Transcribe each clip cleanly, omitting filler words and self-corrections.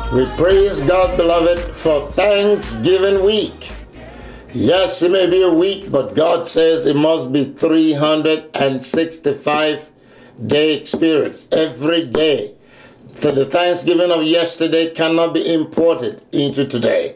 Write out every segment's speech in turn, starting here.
We praise God, beloved, for Thanksgiving week. Yes, it may be a week, but God says it must be 365-day experience every day. So the Thanksgiving of yesterday cannot be imported into today.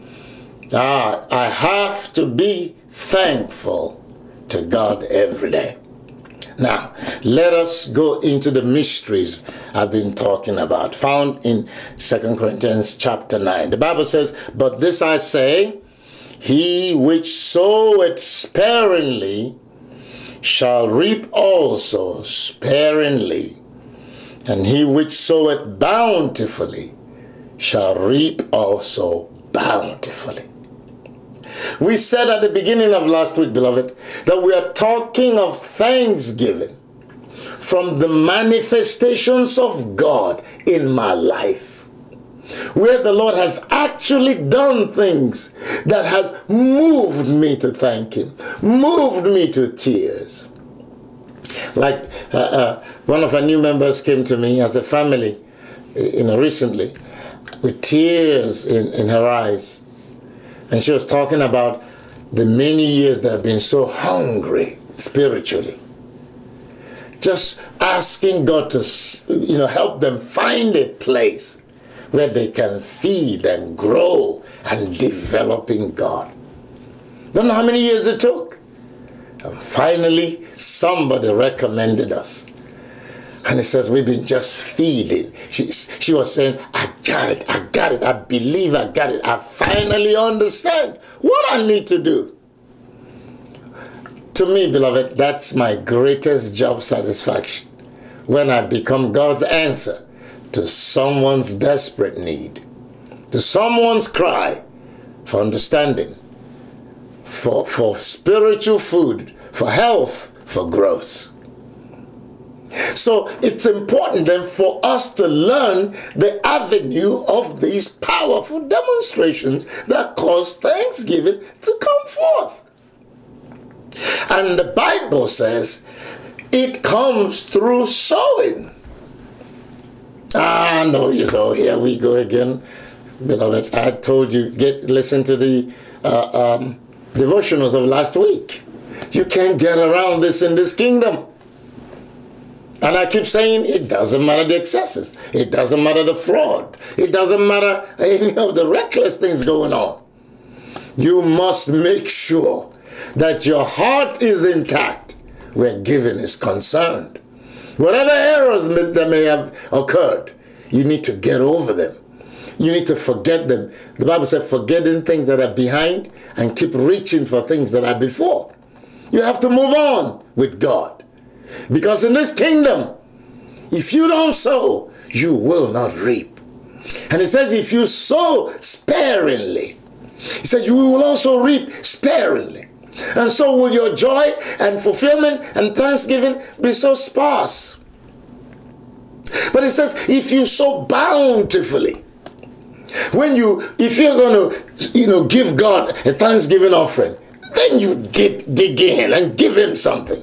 I have to be thankful to God every day. Now, let us go into the mysteries I've been talking about, found in 2 Corinthians chapter 9. The Bible says, "But this I say, he which soweth sparingly shall reap also sparingly, and he which soweth bountifully shall reap also bountifully." We said at the beginning of last week, beloved, that we are talking of thanksgiving from the manifestations of God in my life, where the Lord has actually done things that has moved me to thank Him, moved me to tears. Like one of our new members came to me as a family, recently, with tears in her eyes. And she was talking about the many years they have been so hungry spiritually. Just asking God to, help them find a place where they can feed and grow and develop in God. Don't know how many years it took. And finally, somebody recommended us. And it says, we've been just feeding. She was saying, I got it, I believe I got it. I finally understand what I need to do. To me, beloved, that's my greatest job satisfaction. When I become God's answer to someone's desperate need, to someone's cry for understanding, for spiritual food, for health, for growth. So it's important then for us to learn the avenue of these powerful demonstrations that cause thanksgiving to come forth. And the Bible says it comes through sowing. No, here we go again. Beloved, I told you, listen to the devotionals of last week. You can't get around this in this kingdom. And I keep saying, it doesn't matter the excesses. It doesn't matter the fraud. It doesn't matter any of the reckless things going on. You must make sure that your heart is intact where giving is concerned. Whatever errors that may have occurred, you need to get over them. You need to forget them. The Bible says, forgetting things that are behind and keep reaching for things that are before. You have to move on with God. Because in this kingdom, if you don't sow, you will not reap. And it says if you sow sparingly, it says you will also reap sparingly. And so will your joy and fulfillment and thanksgiving be so sparse. But it says if you sow bountifully, if you're going to give God a thanksgiving offering, then you dig in and give Him something.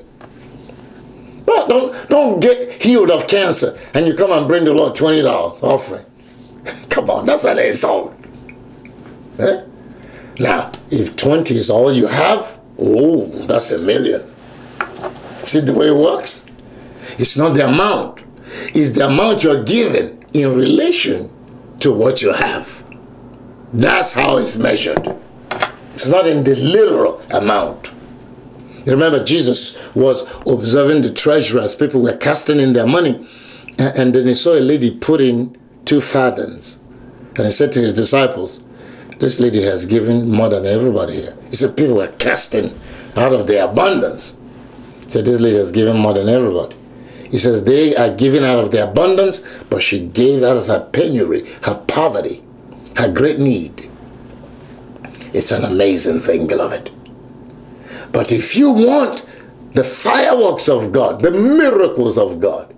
Don't get healed of cancer and you come and bring the Lord $20 offering. Come on, that's an insult. Eh? Now, if 20 is all you have, that's $1 million. See the way it works? It's not the amount. It's the amount you're giving in relation to what you have. That's how it's measured. It's not in the literal amount. Remember, Jesus was observing the treasurers. People were casting in their money. And then he saw a lady put in 2 fathoms. And he said to his disciples, this lady has given more than everybody here. He said people were casting out of their abundance. He said this lady has given more than everybody. He says they are giving out of their abundance, but she gave out of her penury, her poverty, her great need. It's an amazing thing, beloved. But if you want the fireworks of God, the miracles of God,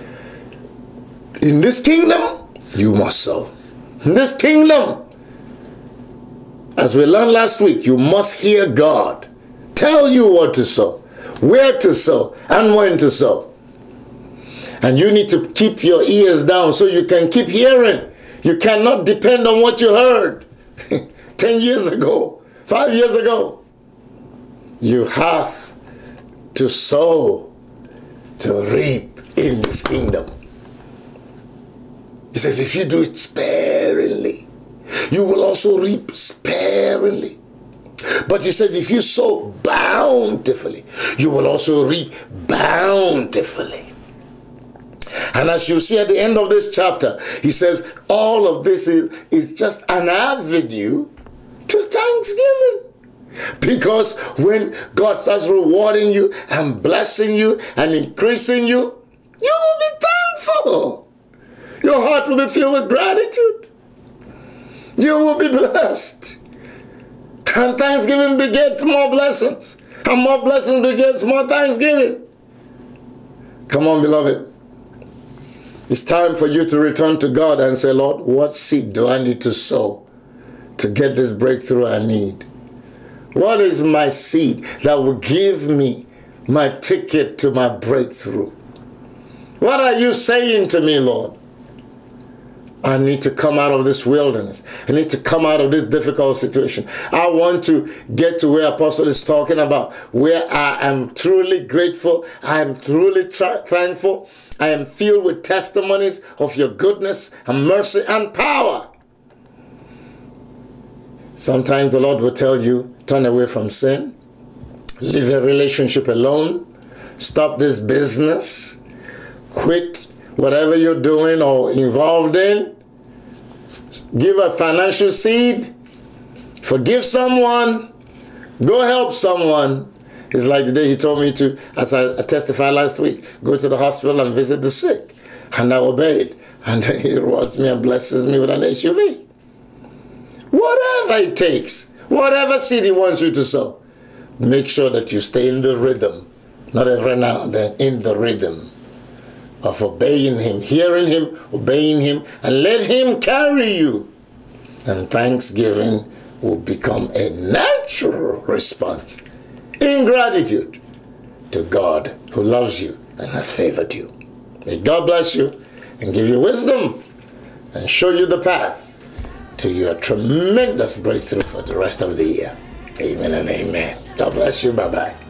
in this kingdom, you must sow. In this kingdom, as we learned last week, you must hear God tell you what to sow, where to sow, and when to sow. And you need to keep your ears down so you can keep hearing. You cannot depend on what you heard 10 years ago, 5 years ago. You have to sow to reap in this kingdom. He says, if you do it sparingly, you will also reap sparingly. But he says, if you sow bountifully, you will also reap bountifully. And as you see at the end of this chapter, he says, all of this is just an avenue to thanksgiving. Because when God starts rewarding you and blessing you and increasing you, you will be thankful. Your heart will be filled with gratitude. You will be blessed. And thanksgiving begets more blessings. And more blessings begets more thanksgiving. Come on, beloved. It's time for you to return to God and say, Lord, what seed do I need to sow to get this breakthrough I need? What is my seed that will give me my ticket to my breakthrough? What are you saying to me, Lord? I need to come out of this wilderness. I need to come out of this difficult situation. I want to get to where Apostle is talking about, where I am truly grateful. I am truly thankful. I am filled with testimonies of your goodness and mercy and power. Sometimes the Lord will tell you, turn away from sin, leave a relationship alone, stop this business, quit whatever you're doing or involved in, give a financial seed, forgive someone, go help someone. It's like the day he told me to, as I testified last week, go to the hospital and visit the sick. And I obeyed. And then he rewards me and blesses me with an SUV. Whatever it takes, whatever seed he wants you to sow, make sure that you stay in the rhythm. Not every now and then, in the rhythm of obeying him, hearing him, obeying him, and let him carry you. And thanksgiving will become a natural response in gratitude to God who loves you and has favored you. May God bless you and give you wisdom and show you the path to your tremendous breakthrough for the rest of the year. Amen and amen. God bless you. Bye-bye.